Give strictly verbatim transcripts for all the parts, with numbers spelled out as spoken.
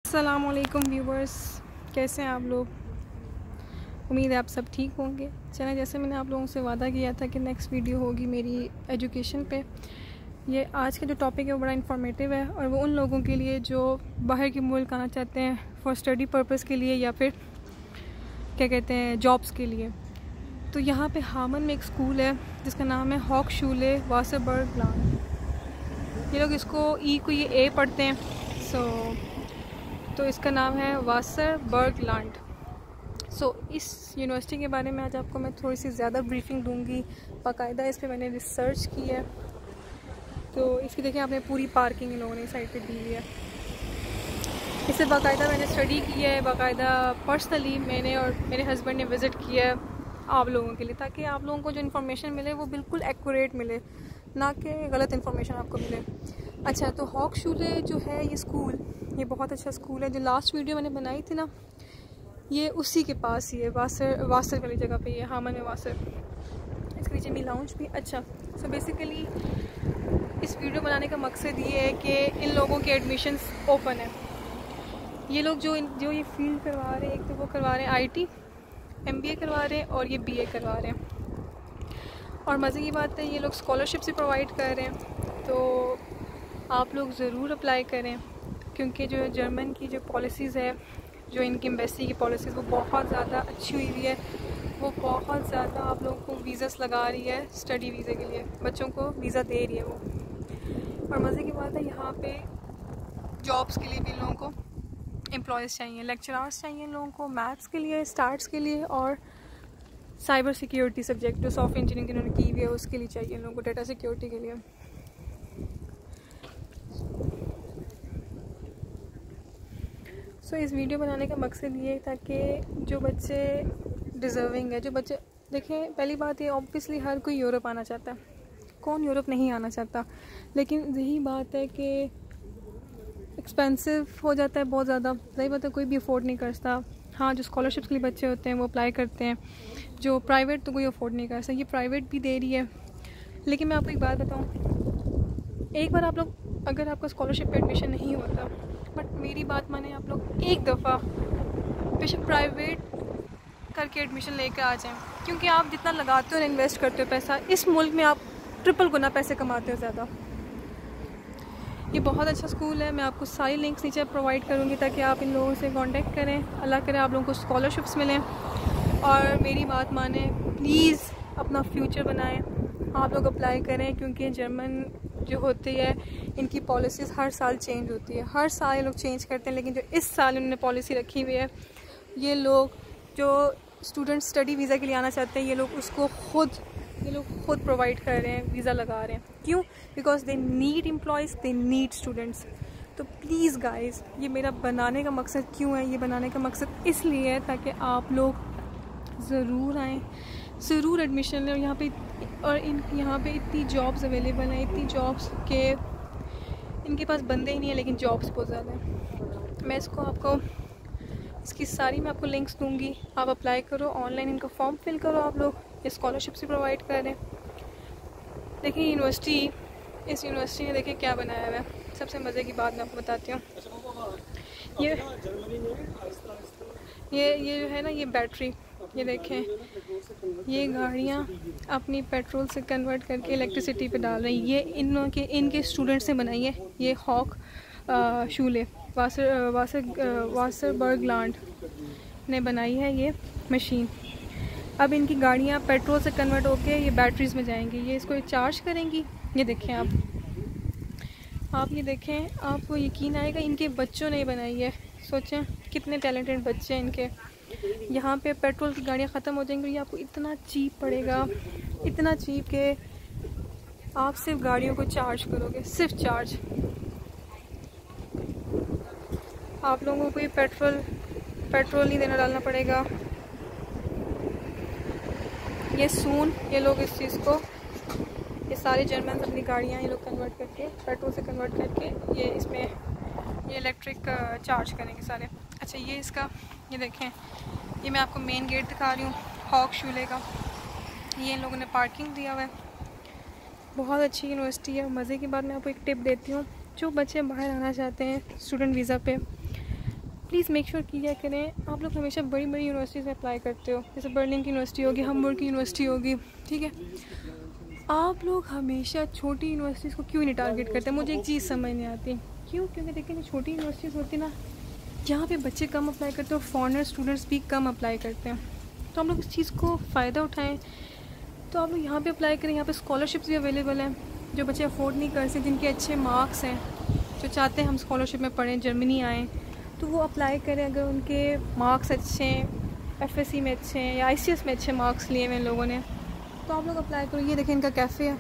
अस्सलामुअलैकुम व्यूवर्स, कैसे हैं आप लोग। उम्मीद है आप सब ठीक होंगे। चलें, जैसे मैंने आप लोगों से वादा किया था कि नेक्स्ट वीडियो होगी मेरी एजुकेशन पे। ये आज का जो टॉपिक है वो बड़ा इंफॉर्मेटिव है और वो उन लोगों के लिए जो बाहर के मुल्क आना चाहते हैं फॉर स्टडी पर्पज़ के लिए या फिर क्या कहते हैं जॉब्स के लिए। तो यहाँ पे हामन में एक स्कूल है जिसका नाम है होक्सशुले वासरबर्ग लैंड। ये लोग इसको ई को ये ए पढ़ते हैं, सो तो इसका नाम है वासरबर्ग लैंड। सो so, इस यूनिवर्सिटी के बारे में आज आपको मैं थोड़ी सी ज़्यादा ब्रीफिंग दूंगी। बाकायदा इस पे मैंने रिसर्च की है। तो इसकी देखिए आपने पूरी पार्किंग इन लोगों ने साइड पे दी हुई है। इसे बाकायदा मैंने स्टडी की है, बाकायदा पर्सनली मैंने और मेरे हस्बैंड ने विज़िट किया है आप लोगों के लिए, ताकि आप लोगों को जो इन्फॉर्मेशन मिले वो बिल्कुल एक्यूरेट मिले, ना कि गलत इन्फॉर्मेशन आपको मिले। अच्छा, तो होक्सशुले जो है ये स्कूल, ये बहुत अच्छा स्कूल है। जो लास्ट वीडियो मैंने बनाई थी ना, ये उसी के पास ही है, वासर वासर वाली जगह पे, ये हामन में वासर। इसके नीचे मी लाउंज भी। अच्छा, सो so बेसिकली इस वीडियो बनाने का मकसद ये है कि इन लोगों के एडमिशन्स ओपन है। ये लोग जो जो ये फील्ड करवा रहे हैं, एक तो वो करवा रहे हैं आईटी, एमबीए करवा रहे हैं और ये बीए करवा रहे हैं। और मज़े की बात है ये लोग स्कॉलरशिप से प्रोवाइड कर रहे हैं, तो आप लोग ज़रूर अप्लाई करें, क्योंकि जो जर्मन की जो पॉलिसीज़ है, जो इनकी एम्बेसी की पॉलिसीज़, वो बहुत ज़्यादा अच्छी हुई हुई है। वो बहुत ज़्यादा आप लोगों को वीज़ास लगा रही है, स्टडी वीज़े के लिए बच्चों को वीज़ा दे रही है वो। और मज़े की बात है यहाँ पे जॉब्स के लिए भी इन लोगों को एम्प्लॉयज़ चाहिए, लेक्चरार्स चाहिए इन लोगों को, मैथ्स के लिए, स्टार्ट्स के लिए, और साइबर सिक्योरिटी सब्जेक्ट जो सॉफ्टवेयर इंजीनियरिंग इन्होंने की हुई है उसके लिए चाहिए इन लोगों को, डेटा सिक्योरिटी के लिए। सो so, इस वीडियो बनाने का मकसद ये था कि जो बच्चे डिज़र्विंग है, जो बच्चे देखें, पहली बात ये ऑब्वियसली हर कोई यूरोप आना चाहता है, कौन यूरोप नहीं आना चाहता, लेकिन यही बात है कि एक्सपेंसिव हो जाता है बहुत ज़्यादा। सही बात है, कोई भी अफोर्ड नहीं कर सकता। हाँ, जो स्कॉलरशिप्स के लिए बच्चे होते हैं वो अप्लाई करते हैं, जो प्राइवेट तो कोई अफोर्ड नहीं कर सकता। ये प्राइवेट भी दे रही है, लेकिन मैं आपको एक बात बताऊँ, एक बार आप लोग अगर आपका स्कॉलरशिप पे एडमिशन नहीं होता, बट मेरी बात माने आप लोग एक दफ़ा बेशक प्राइवेट करके एडमिशन लेकर आ जाएं, क्योंकि आप जितना लगाते हो और इन्वेस्ट करते हो पैसा, इस मुल्क में आप ट्रिपल गुना पैसे कमाते हो ज़्यादा। ये बहुत अच्छा स्कूल है। मैं आपको सारी लिंक्स नीचे प्रोवाइड करूँगी ताकि आप इन लोगों से कांटेक्ट करें। अल्लाह करे आप लोगों को स्कॉलरशिप्स मिलें, और मेरी बात माने, प्लीज़ अपना फ्यूचर बनाएं, आप लोग अप्लाई करें, क्योंकि जर्मन जो होती है इनकी पॉलिसीज़ हर साल चेंज होती है, हर साल ये लोग चेंज करते हैं। लेकिन जो इस साल इन्होंने पॉलिसी रखी हुई है, ये लोग जो स्टूडेंट स्टडी वीज़ा के लिए आना चाहते हैं, ये लोग उसको खुद ये लोग खुद प्रोवाइड कर रहे हैं, वीज़ा लगा रहे हैं। क्यों? Because they need employees, they need students. तो प्लीज़ गाइस, ये मेरा बनाने का मकसद क्यों है, ये बनाने का मकसद इसलिए है ताकि आप लोग ज़रूर आएँ, ज़रूर एडमिशन लें। और यहाँ पे और इन यहाँ पे इतनी जॉब्स अवेलेबल हैं, इतनी जॉब्स के इनके पास बंदे ही नहीं है, लेकिन जॉब्स बहुत ज़्यादा हैं। मैं इसको आपको इसकी सारी मैं आपको लिंक्स दूंगी, आप अप्लाई करो, ऑनलाइन इनका फॉर्म फिल करो। आप लोग ये स्कॉलरशिप से प्रोवाइड करें। देखिए यूनिवर्सिटी, इस यूनिवर्सिटी ने देखिए क्या बनाया हुआ है। सबसे मज़े की बात मैं आपको बताती हूँ, ये ये ये जो है ना, ये बैटरी, ये देखें, ये गाड़ियाँ अपनी पेट्रोल से कन्वर्ट करके इलेक्ट्रिसिटी पे डाल रही हैं। ये इन के इनके स्टूडेंट्स ने बनाई है। ये हॉक शूले वासर वासर वासरबर्ग लैंड ने बनाई है ये मशीन। अब इनकी गाड़ियाँ पेट्रोल से कन्वर्ट होके ये बैटरीज़ में जाएंगी, ये इसको चार्ज करेंगी। ये देखें आप आप ये देखें, आपको यकीन आएगा इनके बच्चों ने बनाई है। सोचें कितने टैलेंटेड बच्चे हैं इनके। यहाँ पे पेट्रोल की गाड़ियाँ ख़त्म हो जाएंगी, ये आपको इतना चीप पड़ेगा, इतना चीप कि आप सिर्फ गाड़ियों को चार्ज करोगे, सिर्फ चार्ज। आप लोगों को ये पेट्रोल पेट्रोल नहीं देना डालना पड़ेगा। ये सून ये लोग इस चीज़ को, ये सारे जर्मन अपनी गाड़ियाँ ये लोग कन्वर्ट करके, पेट्रोल से कन्वर्ट करके ये इसमें ये इलेक्ट्रिक चार्ज करेंगे सारे। अच्छा, ये इसका ये देखें, ये मैं आपको मेन गेट दिखा रही हूँ होक्सशुले का। ये इन लोगों ने पार्किंग दिया हुआ है। बहुत अच्छी यूनिवर्सिटी है। मज़े की बात मैं आपको एक टिप देती हूँ, जो बच्चे बाहर आना चाहते हैं स्टूडेंट वीज़ा पे, प्लीज़ मेक श्योर किया करें। आप लोग हमेशा बड़ी बड़ी यूनिवर्सिटीज़ में अप्लाई करते हो, जैसे बर्लिन की यूनिवर्सिटी होगी, हम्बुर्ग की यूनिवर्सिटी होगी, ठीक है। आप लोग हमेशा छोटी यूनिवर्सिटीज़ को क्यों नहीं टारगेट करते? मुझे एक चीज़ समझ नहीं आती क्यों। क्योंकि देखिए जो छोटी यूनिवर्सिटीज़ होती है ना, यहाँ पे बच्चे कम अप्लाई करते हैं और फॉरेनर स्टूडेंट्स भी कम अप्लाई करते हैं। तो हम लोग इस चीज़ को फ़ायदा उठाएं। तो आप लोग यहाँ पे अप्लाई करें। यहाँ पे स्कॉलरशिप्स भी अवेलेबल हैं जो बच्चे अफोर्ड नहीं कर सकते, जिनके अच्छे मार्क्स हैं, जो चाहते हैं हम स्कॉलरशिप में पढ़ें, जर्मनी आएँ, तो वो अप्लाई करें। अगर उनके मार्क्स अच्छे हैं, एफ एस सी में अच्छे हैं या आई सी एस में अच्छे मार्क्स लिए हुए इन लोगों ने, तो आप लोग अप्लाई करो। ये देखें इनका कैफ़े है,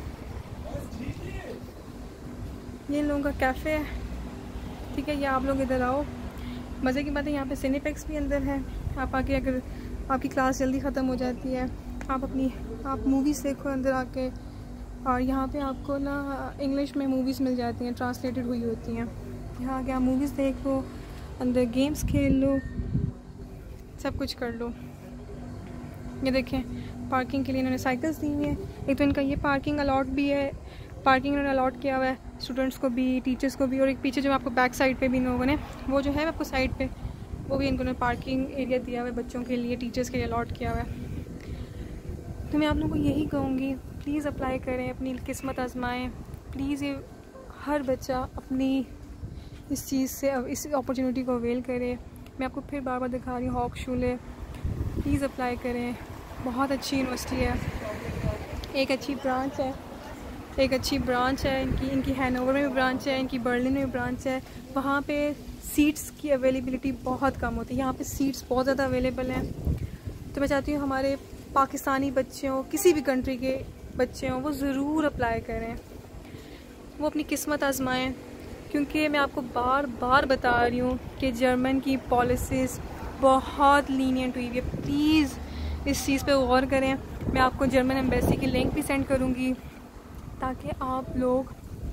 ये इन लोगों का कैफ़े है, ठीक है। ये आप लोग इधर आओ। मज़े की बात है यहाँ पे सिनेपेक्स भी अंदर है। आप आके, अगर आपकी क्लास जल्दी ख़त्म हो जाती है, आप अपनी आप मूवीज़ देखो अंदर आके। और यहाँ पे आपको ना इंग्लिश में मूवीज़ मिल जाती हैं, ट्रांसलेटेड हुई होती हैं। यहाँ आके आप मूवीज़ देखो, अंदर गेम्स खेल लो, सब कुछ कर लो। ये देखें पार्किंग के लिए इन्होंने साइकिल्स दी हुई हैं। एक तो इनका ये पार्किंग अलॉट भी है, पार्किंग इन्होंने अलॉट किया हुआ है स्टूडेंट्स को भी, टीचर्स को भी। और एक पीछे जो आपको बैक साइड पे भी इन लोगों ने, वो जो है आपको साइड पे, वो भी इनको ने पार्किंग एरिया दिया हुआ है बच्चों के लिए, टीचर्स के लिए अलॉट किया हुआ है। तो मैं आप लोगों को यही कहूँगी, प्लीज़ अप्लाई करें, अपनी किस्मत आजमाएँ प्लीज़। ये हर बच्चा अपनी इस चीज़ से, इस अपॉर्चुनिटी को अवेल करे। मैं आपको फिर बार बार दिखा रही हूँ, हॉक शूले, प्लीज़ अप्लाई करें। बहुत अच्छी यूनिवर्सिटी है, एक अच्छी ब्रांच है, एक अच्छी ब्रांच है इनकी इनकी हैनोवर में भी ब्रांच है, इनकी बर्लिन में भी ब्रांच है। वहाँ पे सीट्स की अवेलेबिलिटी बहुत कम होती है, यहाँ पे सीट्स बहुत ज़्यादा अवेलेबल हैं। तो मैं चाहती हूँ हमारे पाकिस्तानी बच्चे हों, किसी भी कंट्री के बच्चे हों, वो ज़रूर अप्लाई करें, वो अपनी किस्मत आजमाएं। क्योंकि मैं आपको बार बार बता रही हूँ कि जर्मन की पॉलिसीज़ बहुत लीनियंट हुई है। प्लीज़ इस चीज़ पे गौर करें। मैं आपको जर्मन एम्बेसी की लिंक भी सेंड करूँगी ताकि आप लोग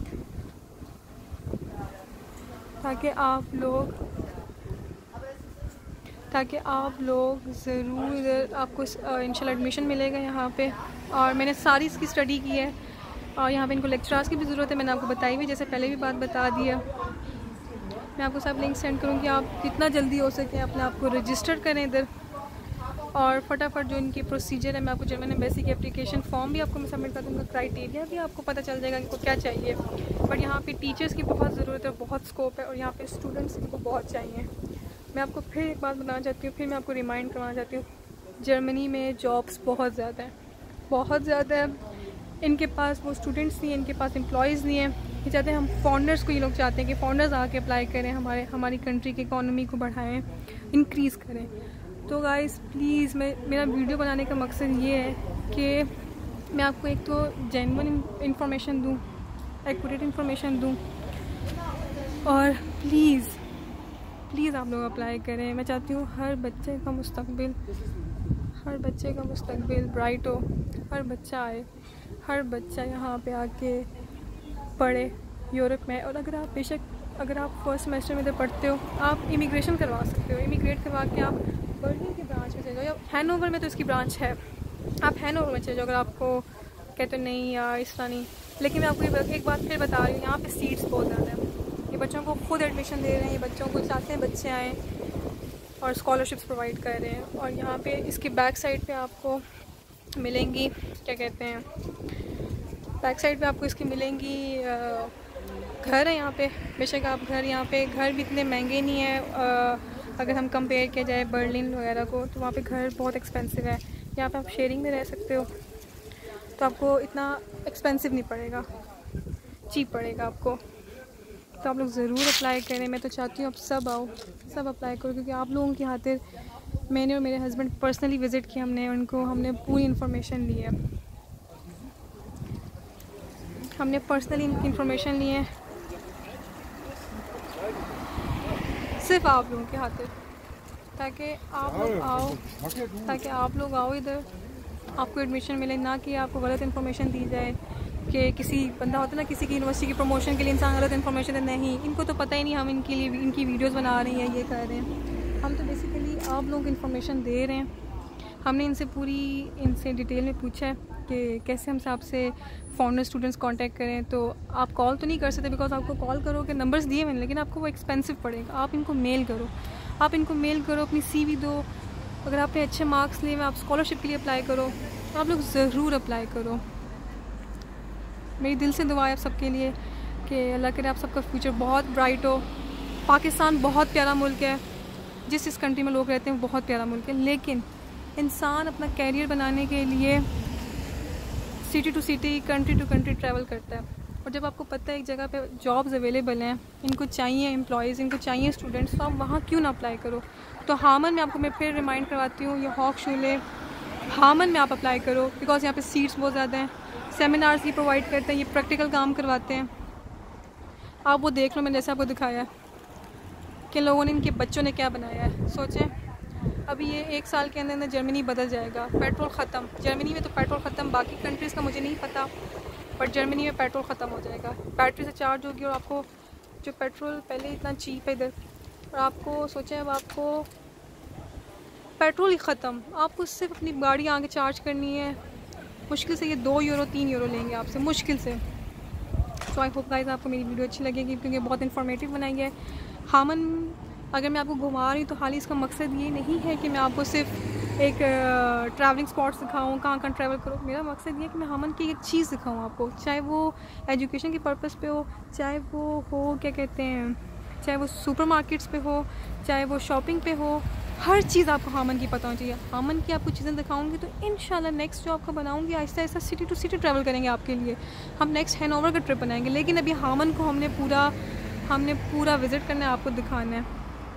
ताकि आप लोग ताकि आप लोग ज़रूर इधर आपको इंशाल्लाह एडमिशन मिलेगा यहाँ पे। और मैंने सारी इसकी स्टडी की है और यहाँ पे इनको लेक्चरर्स की भी ज़रूरत है, मैंने आपको बताई हुई, जैसे पहले भी बात बता दी है। मैं आपको सब लिंक सेंड करूँगी, आप जितना जल्दी हो सके अपने आप को रजिस्टर करें इधर। और फटाफट जो इनकी प्रोसीजर है, मैं आपको जर्मन एम्बेसी की एप्लीकेशन फॉर्म भी आपको मैं सबमिट कर दूँगा, क्राइटेरिया भी आपको पता चल जाएगा इनको क्या चाहिए। बट यहाँ पे टीचर्स की बहुत ज़रूरत है, बहुत स्कोप है, और यहाँ पे स्टूडेंट्स को बहुत चाहिए। मैं आपको फिर एक बात बताना चाहती हूँ, फिर मैं आपको रिमाइंड करवाना चाहती हूँ, जर्मनी में जॉब्स बहुत ज़्यादा हैं, बहुत ज़्यादा है। इनके पास वो स्टूडेंट्स नहीं हैं, इनके पास एम्प्लॉयज़ नहीं हैं। ये चाहते हैं हम फॉरेनर्स को, ये लोग चाहते हैं कि फॉरेनर्स आके अप्लाई करें, हमारे हमारी कंट्री की इकॉनमी को बढ़ाएं, इंक्रीज़ करें। तो गाइस प्लीज़, मैं मेरा वीडियो बनाने का मकसद ये है कि मैं आपको एक तो जेन्युइन इंफॉर्मेशन दूँ, एक्यूरेट इंफॉर्मेशन दूँ, और प्लीज़ प्लीज़ आप लोग अप्लाई करें। मैं चाहती हूँ हर बच्चे का मुस्तकबिल हर बच्चे का मुस्तकबिल ब्राइट हो, हर बच्चा आए, हर बच्चा यहाँ पे आके पढ़े यूरोप में। और अगर आप बेशक अगर आप फर्स्ट सेमेस्टर में इधर पढ़ते हो, आप इमिग्रेशन करवा सकते हो, इमिग्रेट करवा के आप बर्लिन की ब्रांच में चले जाओ, या हैनोवर में तो इसकी ब्रांच है, आप हैनोवर में चले जाओ अगर आपको कहते हो नहीं यार इस तरह नहीं। लेकिन मैं आपको एक बात फिर बता रही हूँ, यहाँ पे सीट्स बहुत ज़्यादा हैं, ये बच्चों को खुद एडमिशन दे रहे हैं, ये बच्चों को चाहते हैं बच्चे आएँ और स्कॉलरशिप्स प्रोवाइड कर रहे हैं। और यहाँ पे इसकी बैक साइड पे आपको मिलेंगी, क्या कहते हैं, बैक साइड पे आपको इसकी मिलेंगी घर है यहाँ पे। बेशक आप घर, यहाँ पे घर भी इतने महंगे नहीं है, आ, अगर हम कंपेयर किया जाए बर्लिन वगैरह को, तो वहाँ पे घर बहुत एक्सपेंसिव है। यहाँ पे आप शेयरिंग में रह सकते हो, तो आपको इतना एक्सपेंसिव नहीं पड़ेगा, चीप पड़ेगा आपको। तो आप लोग ज़रूर अप्लाई करें। मैं तो चाहती हूँ आप सब आओ, सब अप्लाई करो, क्योंकि आप लोगों की खातिर मैंने और मेरे हस्बैंड पर्सनली विज़िट किया, हमने उनको हमने पूरी इन्फॉर्मेशन ली है, हमने पर्सनली इनकी इन्फॉर्मेशन ली है सिर्फ आप लोगों के खातिर, ताकि आप लोग आओ ताकि आप लोग आओ इधर, आपको एडमिशन मिले, ना कि आपको गलत इन्फॉर्मेशन दी जाए। कि किसी बंदा होता है ना, किसी की यूनिवर्सिटी की प्रमोशन के लिए इंसान गलत इन्फॉर्मेशन है, नहीं, इनको तो पता ही नहीं हम इनके लिए इनकी वीडियोस बना रहे हैं, ये कर रहे हैं। हम तो बेसिकली आप लोगों को इन्फॉर्मेशन दे रहे हैं। हमने इनसे पूरी इनसे डिटेल में पूछा है कि कैसे हमसे आपसे फॉरेनर स्टूडेंट्स कांटेक्ट करें। तो आप कॉल तो नहीं कर सकते, बिकॉज आपको कॉल करो कि नंबर्स दिए मैंने, लेकिन आपको वो एक्सपेंसिव पड़ेगा, आप इनको मेल करो। आप इनको मेल करो, अपनी सीवी दो। अगर आपने अच्छे मार्क्स लिए, आप स्कॉलरशिप के लिए अप्लाई करो, तो आप लोग ज़रूर अप्लाई करो। मेरी दिल से दुआ है आप सबके लिए कि अल्लाह करे आप सबका फ्यूचर बहुत ब्राइट हो। पाकिस्तान बहुत प्यारा मुल्क है, जिस इस कंट्री में लोग रहते हैं वो बहुत प्यारा मुल्क है, लेकिन इंसान अपना कैरियर बनाने के लिए city to city, country to country travel करता है। और जब आपको पता है एक जगह पे जॉब्स अवेलेबल हैं, इनको चाहिए एम्प्लॉयज़, इनको चाहिए स्टूडेंट्स, तो आप वहाँ क्यों ना अप्लाई करो। तो हामन में आपको मैं फिर रिमाइंड करवाती हूँ, ये हॉक शूले हामन में आप अप्लाई करो, बिकॉज यहाँ पे सीट्स बहुत ज़्यादा हैं। सेमिनार्स ये प्रोवाइड करते हैं, ये प्रैक्टिकल काम करवाते हैं। आप वो देख लो, मैंने जैसे आपको दिखाया कि लोगों ने, इनके बच्चों ने क्या बनाया है। सोचें अभी ये एक साल के अंदर अंदर जर्मनी बदल जाएगा, पेट्रोल ख़त्म। जर्मनी में तो पेट्रोल ख़त्म, बाकी कंट्रीज़ का मुझे नहीं पता, बट जर्मनी में पेट्रोल ख़त्म हो जाएगा, बैटरी से चार्ज होगी। और आपको जो पेट्रोल पहले इतना चीप है इधर, और आपको सोचें अब आपको पेट्रोल ही ख़त्म, आपको सिर्फ अपनी गाड़ी आगे चार्ज करनी है। मुश्किल से ये दो यूरो तीन यूरो लेंगे आपसे, मुश्किल से। सो आई होप गाइस आपको मेरी वीडियो अच्छी लगेगी, क्योंकि बहुत इन्फॉर्मेटिव बनाई है। हामन अगर मैं आपको घुमा रही हूँ तो हाल ही इसका मकसद ये नहीं है कि मैं आपको सिर्फ एक ट्रैवलिंग स्पॉट्स दिखाऊँ, कहाँ कहाँ ट्रैवल करो। मेरा मकसद ये है कि मैं हामन की एक चीज़ दिखाऊँ आपको, चाहे वो एजुकेशन के पर्पस पे हो, चाहे वो हो क्या कहते हैं, चाहे वो सुपरमार्केट्स पे हो, चाहे वो शॉपिंग पे हो, हर चीज़ आपको हामन की पता होनी चाहिए। हामन की आपको चीज़ें दिखाऊंगी तो इंशाल्लाह नेक्स्ट जो आपको बनाऊंगी, Aahista Aahista city to city travel करेंगे आपके लिए। हम नेक्स्ट हैनोवर का ट्रिप बनाएंगे, लेकिन अभी हामन को हमने पूरा हमने पूरा विज़िट करना है, आपको दिखाना है।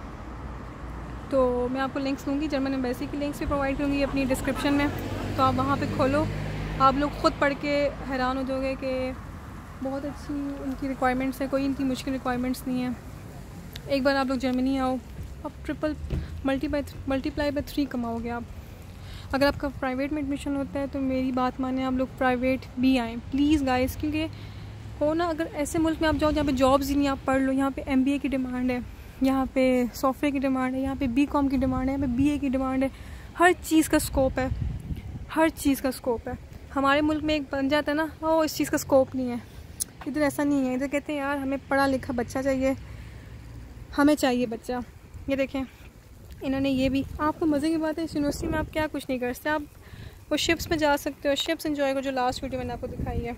तो मैं आपको लिंक्स दूँगी, जर्मन एम्बेसी की लिंक्स भी प्रोवाइड करूँगी अपनी डिस्क्रिप्शन में, तो आप वहाँ पे खोलो, आप लोग ख़ुद पढ़ के हैरान हो जाओगे कि बहुत अच्छी उनकी रिक्वायरमेंट्स है, कोई इनकी मुश्किल रिक्वायरमेंट्स नहीं है। एक बार आप लोग जर्मनी आओ, आप triple multi by multiply by three कमाओगे आप। अगर आपका प्राइवेट में एडमिशन होता है तो मेरी बात माने, आप लोग प्राइवेट भी आएँ प्लीज़ गाइस, क्योंकि हो ना, अगर ऐसे मुल्क में आप जाओ जहाँ पे जॉब्स ही नहीं, आप पढ़ लो। यहाँ पे एमबीए की डिमांड है, यहाँ पे सॉफ्टवेयर की डिमांड है, यहाँ पे बीकॉम की डिमांड है, यहाँ पे बीए की डिमांड है। हर चीज़ का स्कोप है, हर चीज़ का स्कोप है। हमारे मुल्क में एक बन जाता है ना, ओ इस चीज़ का स्कोप नहीं है, इधर ऐसा नहीं है। इधर कहते हैं यार हमें पढ़ा लिखा बच्चा चाहिए, हमें चाहिए बच्चा। ये देखें इन्होंने ये भी, आपको मज़े की बात है इस यूनिवर्सिटी में आप क्या कुछ नहीं कर सकते, आप वो शिप्स में जा सकते हो, शिप्स एंजॉय करो, जो लास्ट वीडियो मैंने आपको दिखाई है।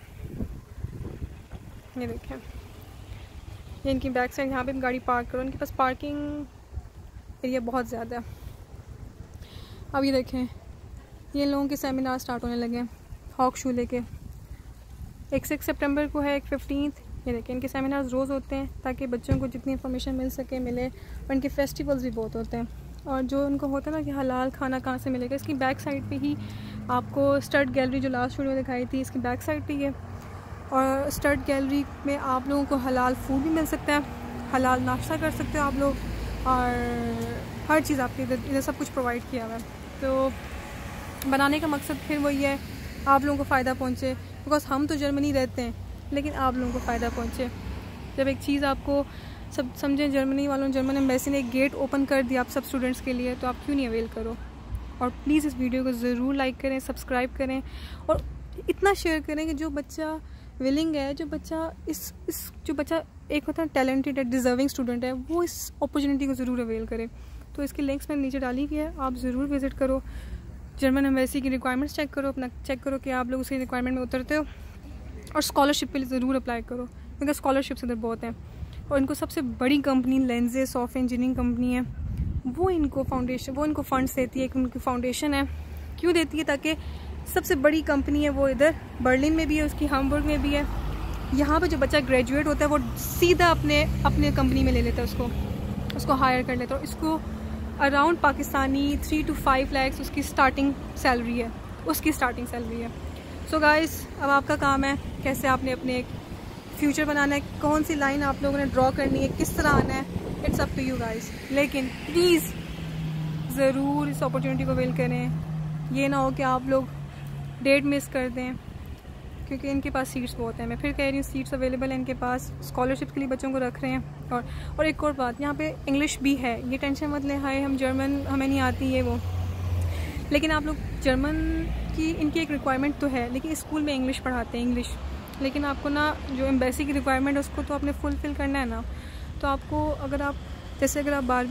ये देखें ये इनकी बैक साइड, यहाँ पे भी गाड़ी पार्क करो, इनके पास पार्किंग एरिया बहुत ज़्यादा है। अब ये देखें ये लोगों के सेमिनार स्टार्ट होने लगे हैं हॉक शूले के, एक सिक्स सितंबर को है, एक फिफ्टींथ। ये देखें इनके सेमिनार्स रोज़ होते हैं ताकि बच्चों को जितनी इन्फॉर्मेशन मिल सके मिले, और इनके फेस्टिवल्स भी बहुत होते हैं। और जो उनको होता है ना कि हलाल खाना कहाँ से मिलेगा, इसकी बैक साइड पे ही आपको स्टड गैलरी जो लास्ट वीडियो में दिखाई थी, इसकी बैक साइड पे ही है। और स्टड गैलरी में आप लोगों को हलाल फूड भी मिल सकता है, हलाल नाश्ता कर सकते हो आप लोग, और हर चीज़ आपके इधर इधर सब कुछ प्रोवाइड किया हुआ है। तो बनाने का मकसद फिर वही है, आप लोगों को फ़ायदा पहुँचे, बिकॉज हम तो जर्मनी रहते हैं लेकिन आप लोगों को फ़ायदा पहुँचे। जब एक चीज़ आपको सब समझें, जर्मनी वालों, जर्मन एम्बेसी ने एक गेट ओपन कर दिया आप सब स्टूडेंट्स के लिए, तो आप क्यों नहीं अवेल करो। और प्लीज़ इस वीडियो को ज़रूर लाइक करें, सब्सक्राइब करें, और इतना शेयर करें कि जो बच्चा विलिंग है, जो बच्चा इस इस जो बच्चा एक होता है टैलेंटेड है, डिज़र्विंग स्टूडेंट है, वो इस अपॉर्चुनिटी को ज़रूर अवेल करे। तो इसकी लिंक्स मैंने नीचे डाली हुई है, आप ज़रूर विज़िट करो, जर्मन एम्बेसी की रिक्वायरमेंट्स चेक करो, अपना चेक करो कि आप लोग उसकी रिक्वायरमेंट में उतरते हो, और स्कॉलरशिप के लिए ज़रूर अप्लाई करो, क्योंकि स्कॉलरशिप्स इधर बहुत हैं। और इनको सबसे बड़ी कंपनी लेंजे सॉफ्ट इंजीनियरिंग कंपनी है, वो इनको फाउंडेशन वो इनको फंड्स देती है, कि उनकी फाउंडेशन है। क्यों देती है? ताकि सबसे बड़ी कंपनी है वो इधर बर्लिन में भी है, उसकी हैम्बर्ग में भी है। यहाँ पे जो बच्चा ग्रेजुएट होता है वो सीधा अपने अपने कंपनी में ले लेता है, उसको उसको हायर कर लेता है। और इसको around Pakistani three two five lakhs उसकी स्टार्टिंग सैलरी है, उसकी स्टार्टिंग सैलरी है। सो गाइस अब आपका काम है कैसे आपने अपने एक फ्यूचर बनाना है, कौन सी लाइन आप लोगों ने ड्रॉ करनी है, किस तरह आना है, it's up to you guys. लेकिन प्लीज़ ज़रूर इस अपॉर्चुनिटी को अवेल करें, ये ना हो कि आप लोग डेट मिस कर दें, क्योंकि इनके पास सीट्स बहुत हैं। मैं फिर कह रही हूँ सीट्स अवेलेबल हैं इनके पास, स्कॉलरशिप के लिए बच्चों को रख रहे हैं। और और एक और बात, यहाँ पे इंग्लिश भी है, ये टेंशन मत लें, हाय हम जर्मन हमें नहीं आती ये वो, लेकिन आप लोग जर्मन की इनकी एक रिक्वायरमेंट तो है, लेकिन स्कूल में इंग्लिश पढ़ाते हैं इंग्लिश, लेकिन आपको ना जो एम्बेसी की रिक्वायरमेंट है उसको तो आपने फुलफ़िल करना है ना। तो आपको अगर आप जैसे अगर आप बारहवीं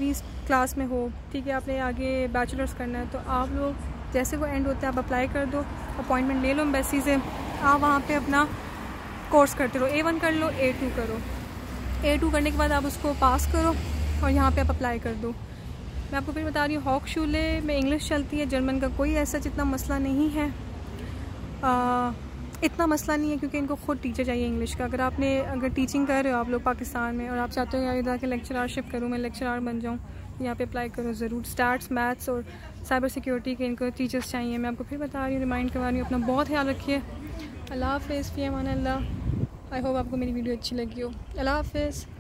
क्लास में हो, ठीक है, आपने आगे बैचलर्स करना है, तो आप लोग जैसे वो एंड होता है आप अप्लाई कर दो, अपॉइंटमेंट ले लो एम्बेसी से, आप वहाँ पे अपना कोर्स करते रहो। ए वन कर लो, ए टू करो, ए टू करने के बाद आप उसको पास करो और यहाँ पे आप अप्लाई कर दो। मैं आपको फिर बता रही हूँ, हॉक्सचुले में इंग्लिश चलती है, जर्मन का कोई ऐसा जितना मसला नहीं है, आ, इतना मसला नहीं है क्योंकि इनको खुद टीचर चाहिए इंग्लिश का। अगर आपने अगर टीचिंग कर रहे हो आप लोग पाकिस्तान में और आप चाहते हो यार इधर के लेक्चररशिप करूँ, मैं लेक्चरर बन जाऊँ, यहाँ पे अप्लाई करो ज़रूर। स्टार्ट्स, मैथ्स और साइबर सिक्योरिटी के इनको टीचर्स चाहिए। मैं आपको फिर बता रही हूँ, रिमाइंड करवा रही हूँ, अपना बहुत ख्याल रखिए। अल्लाह हाफ़िज़, फ़ी अमान अल्लाह। आई होप आपको मेरी वीडियो अच्छी लगी हो। अल्लाह हाफ़िज़।